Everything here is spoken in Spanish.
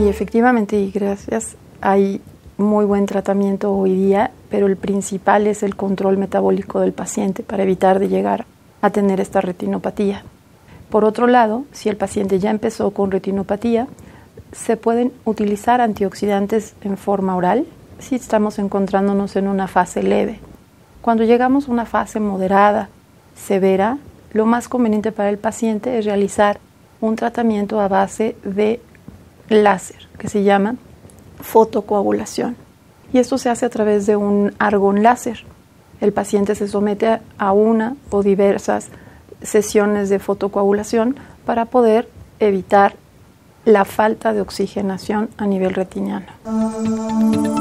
efectivamente, y gracias, hay muy buen tratamiento hoy día, pero el principal es el control metabólico del paciente para evitar de llegar a tener esta retinopatía. Por otro lado, si el paciente ya empezó con retinopatía, se pueden utilizar antioxidantes en forma oral si estamos encontrándonos en una fase leve. Cuando llegamos a una fase moderada, severa, lo más conveniente para el paciente es realizar un tratamiento a base de láser, que se llama fotocoagulación. Y esto se hace a través de un argón láser. El paciente se somete a una o diversas sesiones de fotocoagulación para poder evitar la falta de oxigenación a nivel retiniano.